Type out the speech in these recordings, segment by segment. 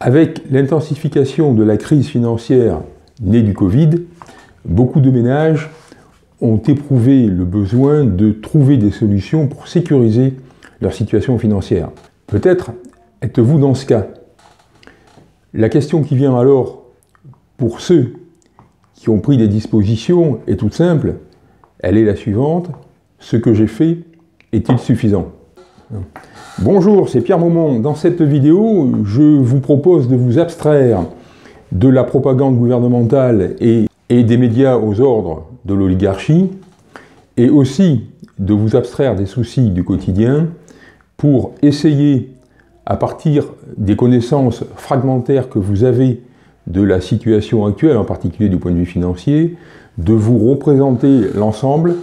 Avec l'intensification de la crise financière née du Covid, beaucoup de ménages ont éprouvé le besoin de trouver des solutions pour sécuriser leur situation financière. Peut-être êtes-vous dans ce cas. La question qui vient alors pour ceux qui ont pris des dispositions est toute simple. Elle est la suivante: ce que j'ai fait est-il suffisant? Bonjour, c'est Pierre Maumont. Dans cette vidéo, je vous propose de vous abstraire de la propagande gouvernementale et des médias aux ordres de l'oligarchie, et aussi de vous abstraire des soucis du quotidien pour essayer, à partir des connaissances fragmentaires que vous avez de la situation actuelle, en particulier du point de vue financier, de vous représenter l'ensemble,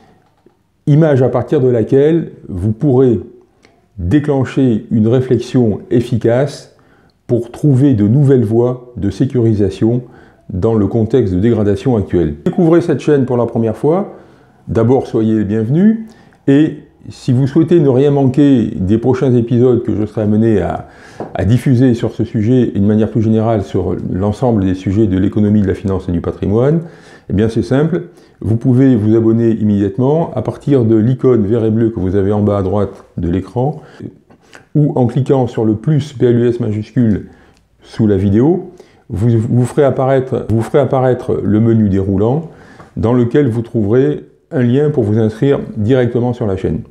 image à partir de laquelle vous pourrez déclencher une réflexion efficace pour trouver de nouvelles voies de sécurisation dans le contexte de dégradation actuel. Découvrez cette chaîne pour la première fois, d'abord soyez les bienvenus, et si vous souhaitez ne rien manquer des prochains épisodes que je serai amené à diffuser sur ce sujet et de manière plus générale sur l'ensemble des sujets de l'économie, de la finance et du patrimoine, eh bien c'est simple, vous pouvez vous abonner immédiatement à partir de l'icône vert et bleu que vous avez en bas à droite de l'écran, ou en cliquant sur le plus PLUS majuscule sous la vidéo, vous ferez apparaître le menu déroulant dans lequel vous trouverez un lien pour vous inscrire directement sur la chaîne.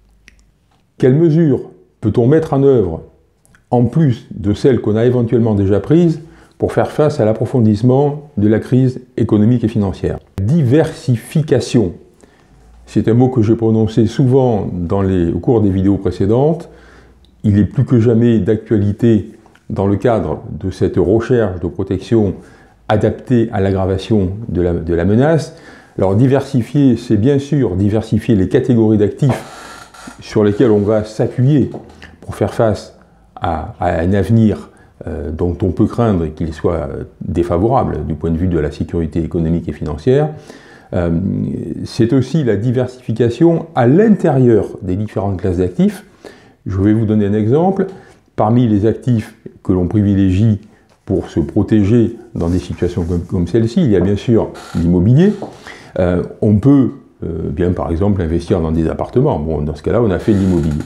Quelles mesures peut-on mettre en œuvre, en plus de celles qu'on a éventuellement déjà prises, pour faire face à l'approfondissement de la crise économique et financière? Diversification. C'est un mot que j'ai prononcé souvent au cours des vidéos précédentes. Il est plus que jamais d'actualité dans le cadre de cette recherche de protection adaptée à l'aggravation de la menace. Alors diversifier, c'est bien sûr diversifier les catégories d'actifs sur lesquels on va s'appuyer pour faire face à un avenir dont on peut craindre qu'il soit défavorable du point de vue de la sécurité économique et financière. C'est aussi la diversification à l'intérieur des différentes classes d'actifs. Je vais vous donner un exemple. Parmi les actifs que l'on privilégie pour se protéger dans des situations comme celle-ci, il y a bien sûr l'immobilier. On peut bien par exemple investir dans des appartements. Bon, dans ce cas-là, on a fait de l'immobilier.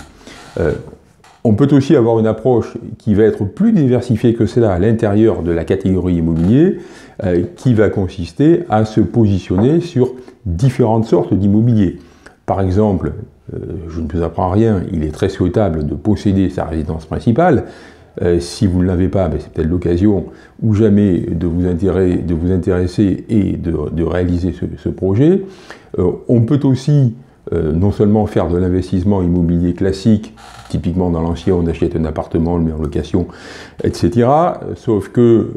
On peut aussi avoir une approche qui va être plus diversifiée que cela à l'intérieur de la catégorie immobilier, qui va consister à se positionner sur différentes sortes d'immobilier. Par exemple, je ne vous apprends rien, il est très souhaitable de posséder sa résidence principale. Si vous ne l'avez pas, c'est peut-être l'occasion ou jamais de vous intéresser et de réaliser ce projet. On peut aussi non sellement faire de l'investissement immobilier classique, typiquement dans l'ancien on achète un appartement, on le met en location, etc. Sauf que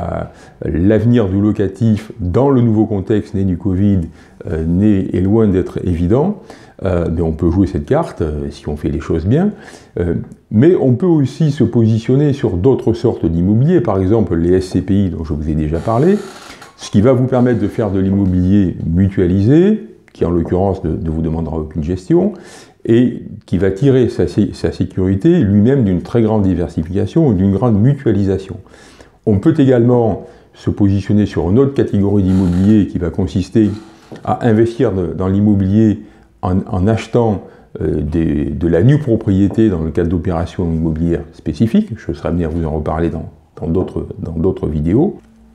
l'avenir du locatif dans le nouveau contexte né du Covid est loin d'être évident. Mais on peut jouer cette carte si on fait les choses bien, mais on peut aussi se positionner sur d'autres sortes d'immobilier, par exemple les SCPI dont je vous ai déjà parlé, ce qui va vous permettre de faire de l'immobilier mutualisé, qui en l'occurrence ne vous demandera aucune gestion, et qui va tirer sa sécurité lui-même d'une très grande diversification ou d'une grande mutualisation. On peut également se positionner sur une autre catégorie d'immobilier qui va consister à investir dans l'immobilier en achetant de la nue propriété dans le cadre d'opérations immobilières spécifiques. Je serai amené à vous en reparler dans d'autres vidéos.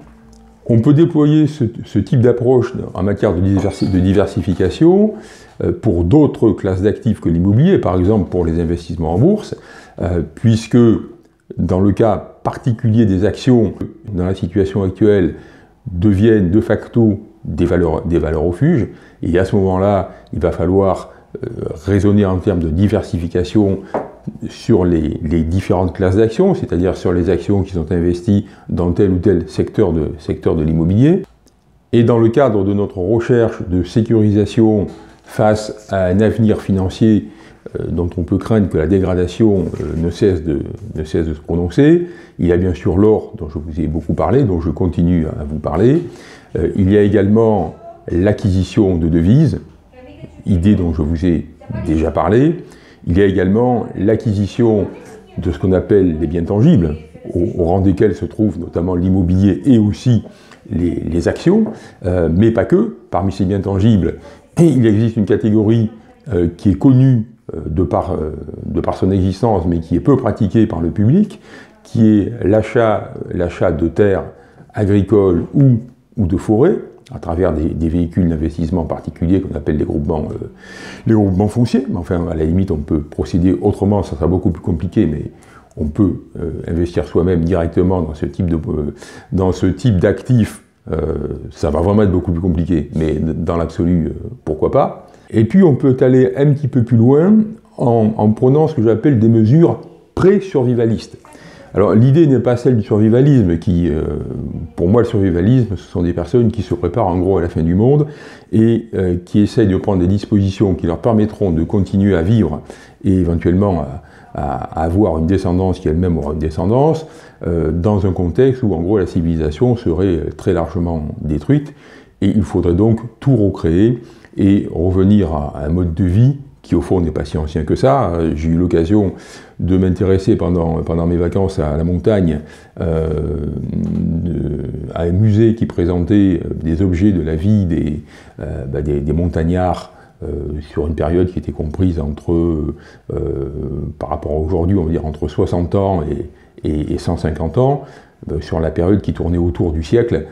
On peut déployer ce type d'approche en matière de diversification pour d'autres classes d'actifs que l'immobilier, par exemple pour les investissements en bourse, puisque dans le cas particulier des actions, dans la situation actuelle, deviennent de facto des valeurs refuges, et à ce moment-là, il va falloir raisonner en termes de diversification sur les différentes classes d'actions, c'est-à-dire sur les actions qui sont investies dans tel ou tel secteur de l'immobilier. Et dans le cadre de notre recherche de sécurisation face à un avenir financier dont on peut craindre que la dégradation ne cesse de se prononcer, il y a bien sûr l'or dont je vous ai beaucoup parlé, dont je continue à vous parler. Il y a également l'acquisition de devises, idée dont je vous ai déjà parlé. Il y a également l'acquisition de ce qu'on appelle les biens tangibles, au rang desquels se trouvent notamment l'immobilier et aussi les actions, mais pas que. Parmi ces biens tangibles, il existe une catégorie qui est connue de par son existence, mais qui est peu pratiquée par le public, qui est l'achat de terres agricoles ou de forêts, à travers des véhicules d'investissement particuliers qu'on appelle les groupements fonciers. Mais enfin, à la limite, on peut procéder autrement, ça sera beaucoup plus compliqué, mais on peut investir soi-même directement dans ce type d'actifs. Ça va vraiment être beaucoup plus compliqué, mais dans l'absolu, pourquoi pas. Et puis, on peut aller un petit peu plus loin en prenant ce que j'appelle des mesures pré-survivalistes. Alors l'idée n'est pas celle du survivalisme, pour moi le survivalisme, ce sont des personnes qui se préparent en gros à la fin du monde et qui essayent de prendre des dispositions qui leur permettront de continuer à vivre et éventuellement à avoir une descendance qui elle-même aura une descendance, dans un contexte où en gros la civilisation serait très largement détruite et il faudrait donc tout recréer et revenir à un mode de vie qui au fond n'est pas si ancien que ça. J'ai eu l'occasion de m'intéresser pendant mes vacances à la montagne, à un musée qui présentait des objets de la vie des montagnards sur une période qui était comprise par rapport à aujourd'hui, on va dire entre 60 ans et 150 ans, sur la période qui tournait autour d'un siècle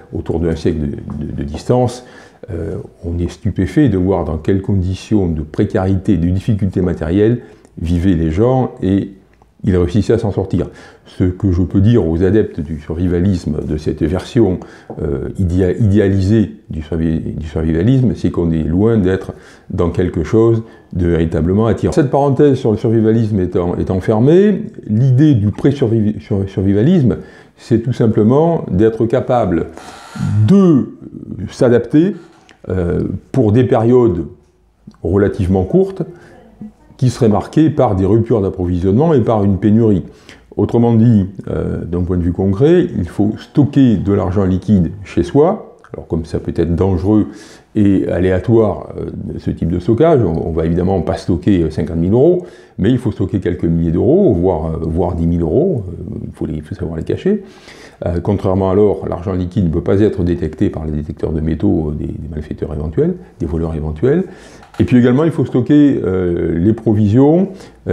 de distance. On est stupéfait de voir dans quelles conditions de précarité, de difficultés matérielles vivaient les gens et ils réussissaient à s'en sortir. Ce que je peux dire aux adeptes du survivalisme, de cette version idéalisée du survivalisme, c'est qu'on est loin d'être dans quelque chose de véritablement attirant. Cette parenthèse sur le survivalisme étant fermée, l'idée du pré-survivalisme, c'est tout simplement d'être capable de s'adapter pour des périodes relativement courtes qui seraient marquées par des ruptures d'approvisionnement et par une pénurie. Autrement dit, d'un point de vue concret, il faut stocker de l'argent liquide chez soi. Alors comme ça peut être dangereux et aléatoire ce type de stockage, on va évidemment pas stocker 50 000 euros, mais il faut stocker quelques milliers d'euros, voire 10 000 euros, il faut savoir les cacher. Contrairement à l'or, l'argent liquide ne peut pas être détecté par les détecteurs de métaux des malfaiteurs éventuels, des voleurs éventuels. Et puis également, il faut stocker les provisions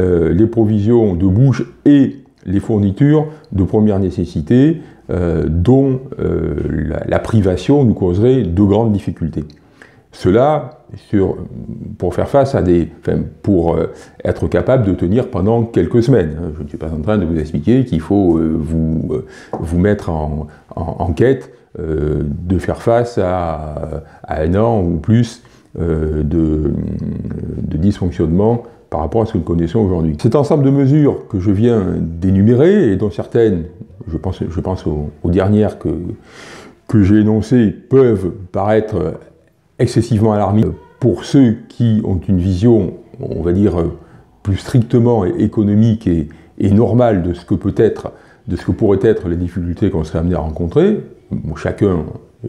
de bouche et les fournitures de première nécessité dont la privation nous causerait de grandes difficultés. Cela pour faire face pour être capable de tenir pendant quelques semaines. Je ne suis pas en train de vous expliquer qu'il faut vous mettre en quête de faire face à un an ou plus de dysfonctionnement par rapport à ce que nous connaissons aujourd'hui. Cet ensemble de mesures que je viens d'énumérer, et dont certaines, je pense aux dernières que j'ai énoncées, peuvent paraître excessivement alarmistes pour ceux qui ont une vision, on va dire, plus strictement économique et normale de ce que pourraient être les difficultés qu'on serait amené à rencontrer. Bon, chacun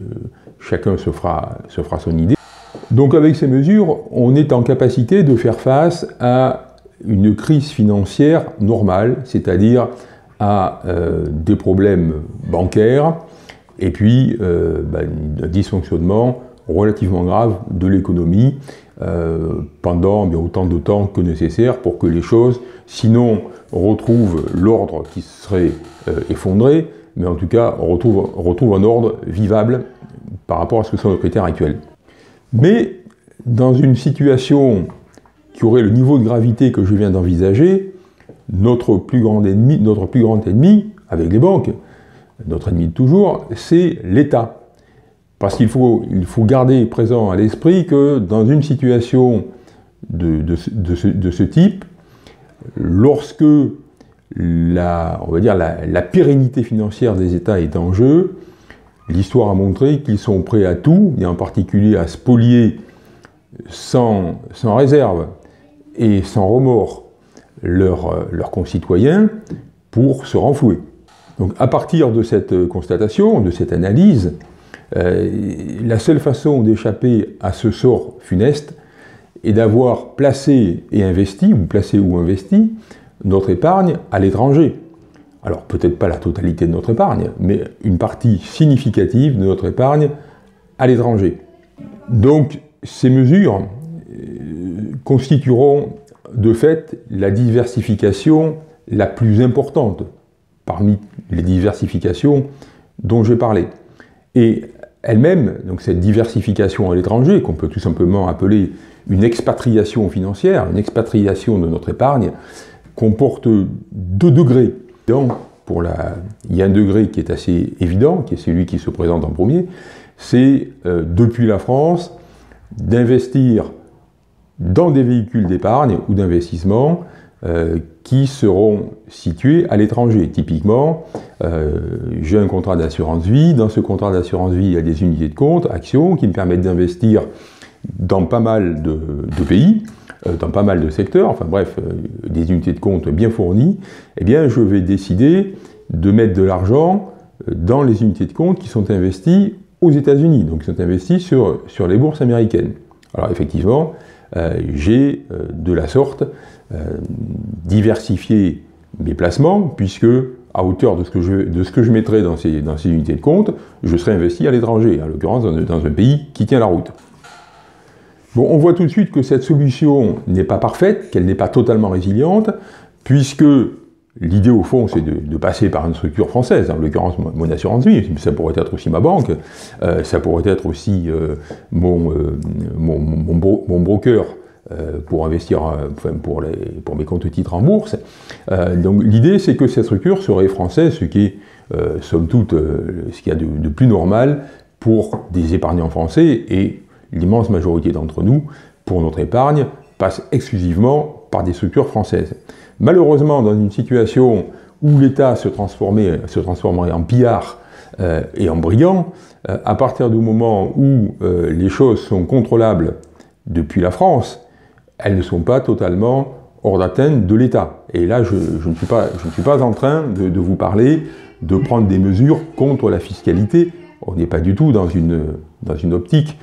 se fera son idée. Donc avec ces mesures, on est en capacité de faire face à une crise financière normale, c'est-à-dire à des problèmes bancaires et puis un dysfonctionnement relativement grave de l'économie pendant autant de temps que nécessaire pour que les choses, sinon retrouvent l'ordre qui serait effondré, mais en tout cas retrouve un ordre vivable par rapport à ce que sont nos critères actuels. Mais dans une situation qui aurait le niveau de gravité que je viens d'envisager, notre plus grand ennemi, avec les banques, notre ennemi de toujours, c'est l'État. Parce qu'il faut garder présent à l'esprit que dans une situation de ce type, lorsque la pérennité financière des États est en jeu, l'histoire a montré qu'ils sont prêts à tout, et en particulier à spolier sans réserve et sans remords leurs concitoyens pour se renflouer. Donc à partir de cette constatation, de cette analyse, la seule façon d'échapper à ce sort funeste est d'avoir placé ou investi notre épargne à l'étranger, alors peut-être pas la totalité de notre épargne, mais une partie significative de notre épargne à l'étranger. Donc ces mesures constitueront de fait la diversification la plus importante parmi les diversifications dont j'ai parlé. Et elle-même, donc cette diversification à l'étranger, qu'on peut tout simplement appeler une expatriation financière, une expatriation de notre épargne, comporte deux degrés. Il y a un degré qui est assez évident, qui est celui qui se présente en premier, c'est depuis la France d'investir dans des véhicules d'épargne ou d'investissement qui seront situés à l'étranger. Typiquement, j'ai un contrat d'assurance vie, dans ce contrat d'assurance vie, il y a des unités de compte, actions, qui me permettent d'investir dans pas mal de pays, dans pas mal de secteurs, enfin bref, des unités de compte bien fournies, eh bien je vais décider de mettre de l'argent dans les unités de compte qui sont investies aux États-Unis, donc qui sont investies sur les bourses américaines. Alors effectivement, j'ai de la sorte diversifié mes placements, puisque à hauteur de ce que je mettrai dans ces unités de compte, je serai investi à l'étranger, en l'occurrence dans un pays qui tient la route. Bon, on voit tout de suite que cette solution n'est pas parfaite, qu'elle n'est pas totalement résiliente, puisque l'idée au fond c'est de passer par une structure française, en l'occurrence mon assurance vie, ça pourrait être aussi ma banque, ça pourrait être aussi mon broker pour investir, pour mes comptes titres en bourse. Donc l'idée c'est que cette structure serait française, ce qui est somme toute ce qu'il y a de plus normal pour des épargnants français, et l'immense majorité d'entre nous, pour notre épargne, passe exclusivement par des structures françaises. Malheureusement, dans une situation où l'État se transformerait en pillard et en brigand, à partir du moment où les choses sont contrôlables depuis la France, elles ne sont pas totalement hors d'atteinte de l'État. Et là, je ne suis pas en train de vous parler de prendre des mesures contre la fiscalité. On n'est pas du tout dans une optique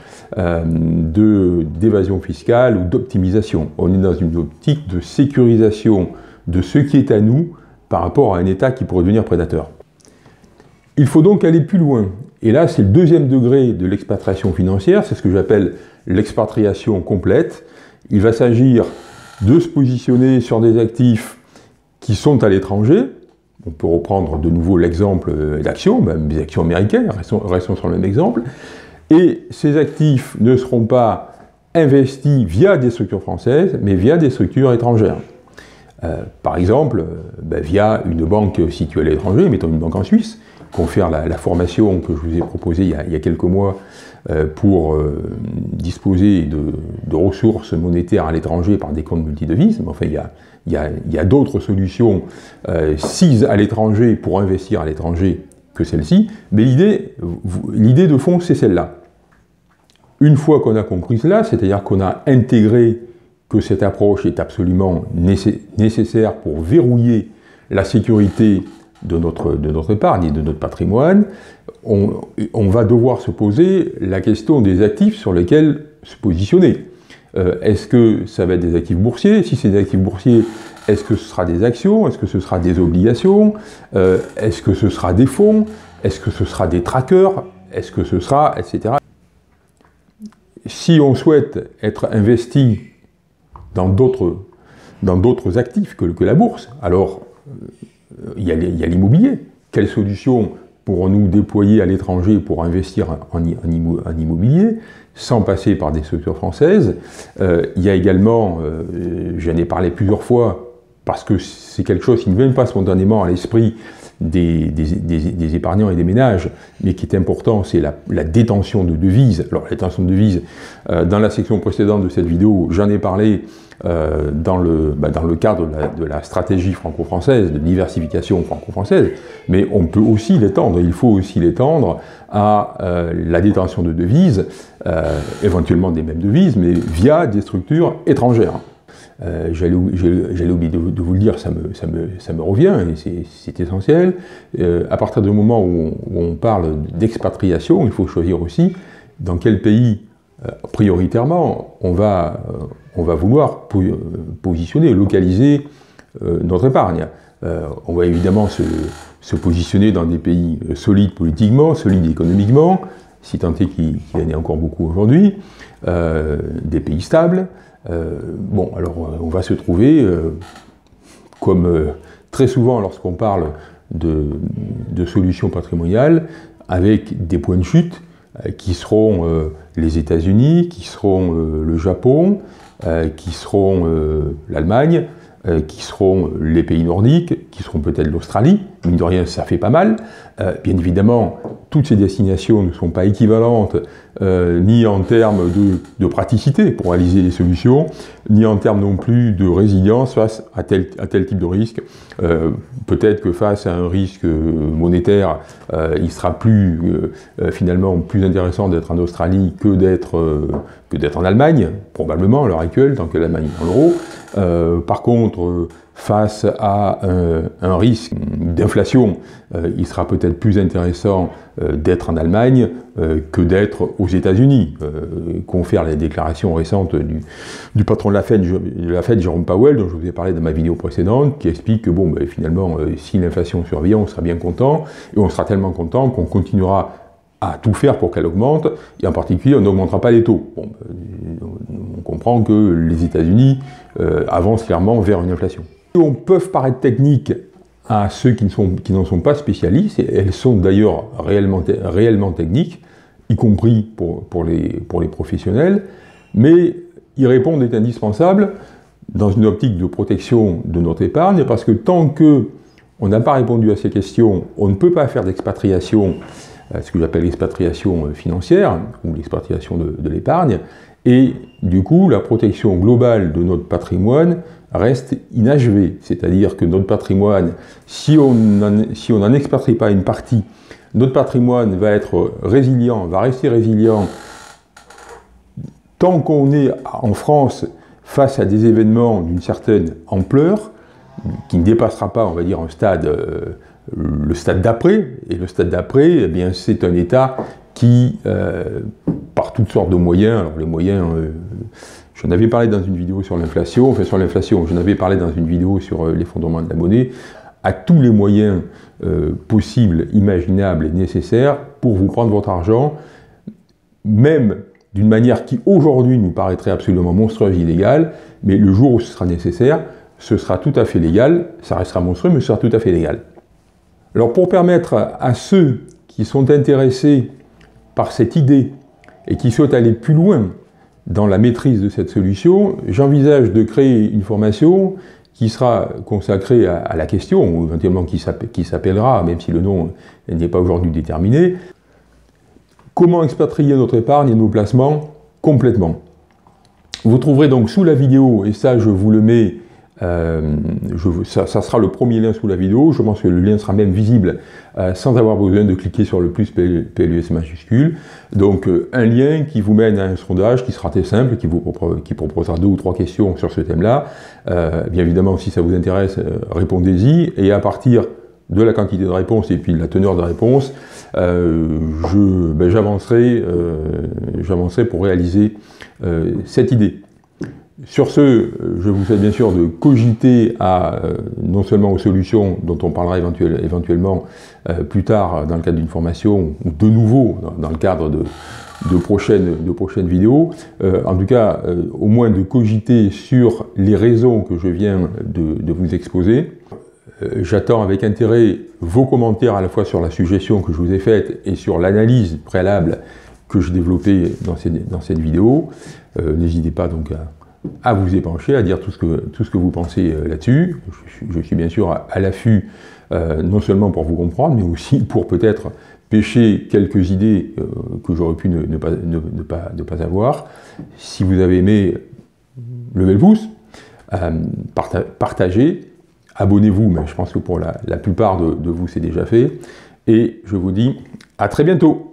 d'évasion fiscale ou d'optimisation. On est dans une optique de sécurisation de ce qui est à nous par rapport à un État qui pourrait devenir prédateur. Il faut donc aller plus loin. Et là, c'est le deuxième degré de l'expatriation financière, c'est ce que j'appelle l'expatriation complète. Il va s'agir de se positionner sur des actifs qui sont à l'étranger. On peut reprendre de nouveau l'exemple d'actions, même des actions américaines, restons sur le même exemple. Et ces actifs ne seront pas investis via des structures françaises, mais via des structures étrangères. Par exemple, via une banque située à l'étranger, mettons une banque en Suisse, confère la formation que je vous ai proposée il y a quelques mois pour disposer de ressources monétaires à l'étranger par des comptes multidevises. Mais enfin, il y a d'autres solutions sises à l'étranger pour investir à l'étranger que celle-ci, mais l'idée de fond, c'est celle-là. Une fois qu'on a compris cela, c'est-à-dire qu'on a intégré que cette approche est absolument nécessaire pour verrouiller la sécurité de notre épargne et de notre patrimoine, on va devoir se poser la question des actifs sur lesquels se positionner. Est-ce que ça va être des actifs boursiers? Si c'est des actifs boursiers, est-ce que ce sera des actions? Est-ce que ce sera des obligations? Est-ce que ce sera des fonds? Est-ce que ce sera des trackers? Est-ce que ce sera, etc. Si on souhaite être investi dans d'autres actifs que la bourse, alors il y a l'immobilier. Quelles solutions pourrons-nous déployer à l'étranger pour investir en immobilier sans passer par des structures françaises? Il y a également, j'en ai parlé plusieurs fois, parce que c'est quelque chose qui ne vient pas spontanément à l'esprit des épargnants et des ménages, mais qui est important, c'est la détention de devises. Alors la détention de devises, dans la section précédente de cette vidéo, j'en ai parlé dans le cadre de la stratégie franco-française, de diversification franco-française, mais on peut aussi l'étendre, il faut aussi l'étendre à la détention de devises, éventuellement des mêmes devises, mais via des structures étrangères. J'allais oublier de vous le dire, ça me revient, et c'est essentiel. À partir du moment où on parle d'expatriation, il faut choisir aussi dans quel pays, prioritairement, on va vouloir positionner, localiser notre épargne. On va évidemment se positionner dans des pays solides politiquement, solides économiquement, si tant est qu'il y en ait encore beaucoup aujourd'hui, des pays stables. Bon, alors on va se trouver, comme très souvent lorsqu'on parle de solutions patrimoniales, avec des points de chute qui seront les États-Unis, qui seront le Japon, qui seront l'Allemagne, qui seront les pays nordiques, qui seront peut-être l'Australie. Mine de rien, ça fait pas mal. Bien évidemment, toutes ces destinations ne sont pas équivalentes ni en termes de praticité pour réaliser les solutions, ni en termes non plus de résilience face à tel type de risque. Peut-être que face à un risque monétaire, il sera finalement plus intéressant d'être en Australie que d'être en Allemagne, probablement à l'heure actuelle, tant que l'Allemagne est dans l'euro. Par contre, face à un risque d'inflation, il sera peut-être plus intéressant d'être en Allemagne que d'être aux États-Unis. Confère les déclarations récentes du patron de la Fed, Jérôme Powell, dont je vous ai parlé dans ma vidéo précédente, qui explique que bon, finalement, si l'inflation survient, on sera bien content, et on sera tellement content qu'on continuera à tout faire pour qu'elle augmente, et en particulier, on n'augmentera pas les taux. Bon, on comprend que les États-Unis avancent clairement vers une inflation. On peut paraître techniques à ceux qui n'en sont pas spécialistes, et elles sont d'ailleurs réellement techniques, y compris pour les professionnels, mais y répondre est indispensable dans une optique de protection de notre épargne, parce que tant qu'on n'a pas répondu à ces questions, on ne peut pas faire d'expatriation, ce que j'appelle l'expatriation financière, ou l'expatriation de l'épargne, et du coup, la protection globale de notre patrimoine reste inachevée. C'est-à-dire que notre patrimoine, si on n'en expatrie pas une partie, notre patrimoine va être résilient, va rester résilient tant qu'on est en France face à des événements d'une certaine ampleur, qui ne dépassera pas, on va dire, le stade d'après. Et le stade d'après, eh bien, c'est un État qui, par toutes sortes de moyens, alors les moyens, j'en avais parlé dans une vidéo sur l'inflation, j'en avais parlé dans une vidéo sur l'effondrement de la monnaie, a tous les moyens possibles, imaginables et nécessaires pour vous prendre votre argent, même d'une manière qui aujourd'hui nous paraîtrait absolument monstrueuse, illégale, mais le jour où ce sera nécessaire, ce sera tout à fait légal, ça restera monstrueux, mais ce sera tout à fait légal. Alors pour permettre à ceux qui sont intéressés par cette idée et qui souhaitent aller plus loin dans la maîtrise de cette solution, j'envisage de créer une formation qui sera consacrée à la question, ou éventuellement qui s'appellera, même si le nom n'est pas aujourd'hui déterminé, comment expatrier notre épargne et nos placements complètement. Vous trouverez donc sous la vidéo, et ça je vous le mets, ça sera le premier lien sous la vidéo, je pense que le lien sera même visible sans avoir besoin de cliquer sur le plus PLUS majuscule. Donc un lien qui vous mène à un sondage qui sera très simple, qui proposera 2 ou 3 questions sur ce thème-là. Bien évidemment, si ça vous intéresse, répondez-y, et à partir de la quantité de réponses et puis de la teneur de réponse, j'avancerai pour réaliser cette idée. Sur ce, je vous souhaite bien sûr de cogiter non seulement aux solutions dont on parlera éventuellement plus tard dans le cadre d'une formation, ou de nouveau dans le cadre de prochaines vidéos, en tout cas au moins de cogiter sur les raisons que je viens de vous exposer. J'attends avec intérêt vos commentaires à la fois sur la suggestion que je vous ai faite et sur l'analyse préalable que j'ai développée dans cette vidéo. N'hésitez pas donc à vous épancher, à dire tout ce que vous pensez là-dessus. Je suis bien sûr à l'affût, non seulement pour vous comprendre, mais aussi pour peut-être pêcher quelques idées que j'aurais pu ne pas avoir. Si vous avez aimé, levez le pouce, partagez, abonnez-vous, mais je pense que pour la plupart de vous c'est déjà fait, et je vous dis à très bientôt.